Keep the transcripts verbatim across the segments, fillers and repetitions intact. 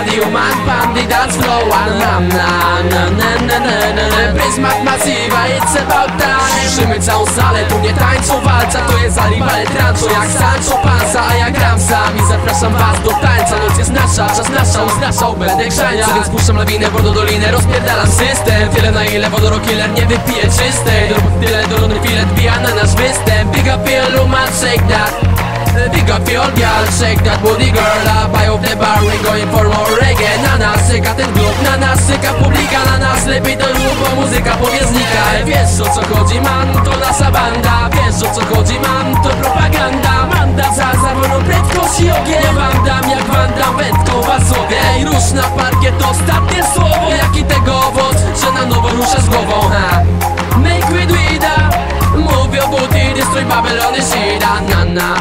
radio, man, pan, the dance floor. Na na na na na na na. Pryzmat Massiva, it's about time. Słyszymy całą salę, tu nie tańczą walca. To jest Alibale Trancho, jak Sancho Panza. A ja gram sam i zapraszam was do tańca. Noc jest nasza, czas nasza, uznaszał, będę grzania. Więc puszczam lawinę, wodą dolinę, rozpierdalam system. Wiele na ile wodorokiller nie wypije czystej. Do tyle dolony filet bija na nasz występ. Big up your man, shake that. Big up your girl, shake that booty girl. Up high off the bar, we going for more reggae. Na nas syka ten klub, na nas syka publika. Na nas lepiej to lub, bo muzyka powie znika. Wiesz o co chodzi, man, to nasza banda. Wiesz o co chodzi, man, to propaganda. Manda za zawodną prędkość i ogień. Wam dam jak wam dam wędką wasowie. Ej, rusz na parkiet, to ostatnie słowo. Jaki tego owoc, że na nowo rusza z głową, ha. Make with weeda, move your booty, destroy Babylon and Shida, na na.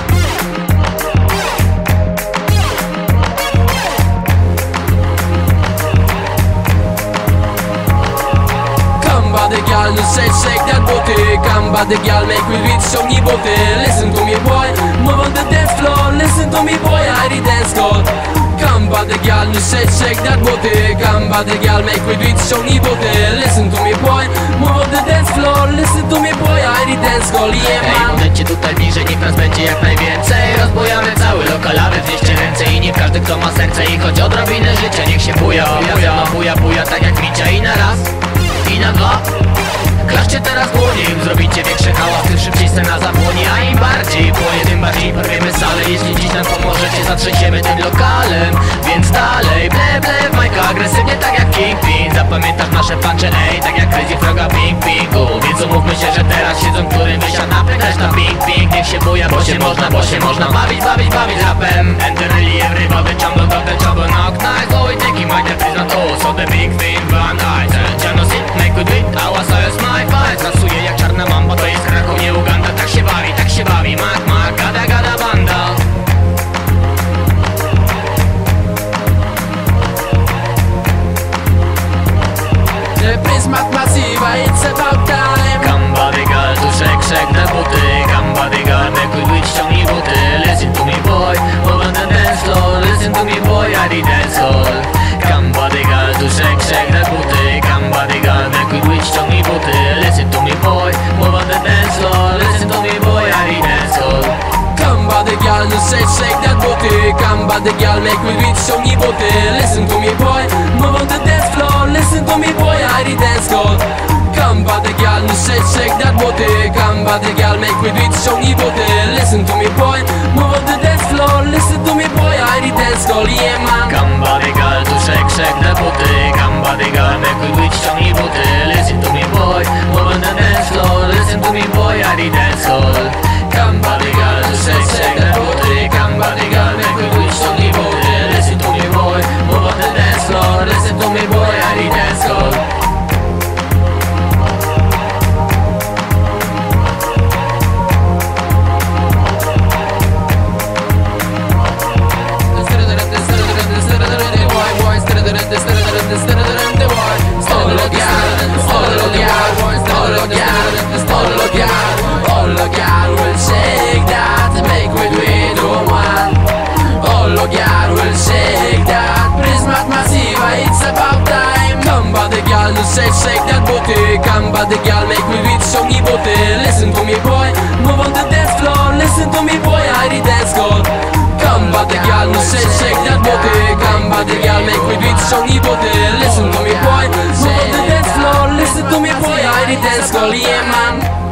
Body girl, no shake, shake that booty. Come body girl, make me reach, ściągnij buty. Listen to me boy, move on the dance floor. Listen to me boy, I the dance call. Come body girl, no shake, shake that booty. Come body girl, make me reach, ściągnij buty. Listen to me boy, move on the dance floor. Listen to me boy, I the dance call, yeah man. Ej, podejdźcie tutaj bliżej, niech nas będzie jak najwięcej. Rozbujamy cały lokal, a wy wnieście ręce. I nie każdy kto ma serce i choć odrobinę życia, niech się buja, buja, no buja, buja, tak jak Micia. I na raz i na dwa. Klaszcie teraz dłonie, im zrobicie większy hałas, tym szybciej scena zapłonie. A im bardziej płonie, tym bardziej porwiemy salę. Jeśli dziś nam pomożecie, zatrzęsiemy tym lokalem. Więc dalej, ble ble w majka, agresywnie tak jak Kingpin. Zapamiętasz nasze punche, ej, tak jak Crazy Froga, ping ping u. Więc umówmy się, że teraz siedzą, którym wysiada reszta ping ping. Niech się buja, bo się można, bo się można bawić, bawić, bawić rapem. And really everybody jump on the trouble knock nice. Oh, we taking my death is not all, so the big thing van eyes. Jano sit, make good beat, our soul smile. Trasuje jak czarna mamba, to jest Kraków, nie Uganda. Tak się bawi, tak się bawi, mak mak, gada gada banda. Pryzmat Massiva, it's about time. Come body girl, tu shake shake te buty. Come body girl, make we beat, ściągnij buty. Listen to me boy, move on the dance floor. Listen to me boy, I the dance hall. Come body girl, tu shake shake te buty. Come body girl, make we beat, ściągnij buty. Listen to me boy, move on the dance floor. Listen to me boy, I the dance hall. Come body girl, no shake, shake that booty. Come body girl, make me reach, ściągnij buty. Listen to me boy, move on the dance floor. Listen to me boy, I the dance call. Come body girl, no shake, shake that booty. Come body girl, make me reach, ściągnij buty. Listen to me boy, move on the dance floor. Listen to me boy, I the dance call, yeah man. Come body girl, tu shake, shake te buty. Come body girl, make me reach, ściągnij buty. Listen to me boy, move on the dance floor. Listen to me boy, I the dance call. Come body girl, tu shake, shake te buty. Come body girl, make me reach, ściągnij buty. Listen to me boy, move on the dance floor. Listen to me boy, I the dance call. Shake, shake that booty. Come body girl, make me reach, ściągnij buty. Listen to me boy, move on the dance floor. Listen to me boy, I the dance call. Come body girl, no shake, shake that booty. Come body girl, make me reach, ściągnij buty. Listen to me boy, move on the dance floor. Listen to me boy, I the dance call, yeah man.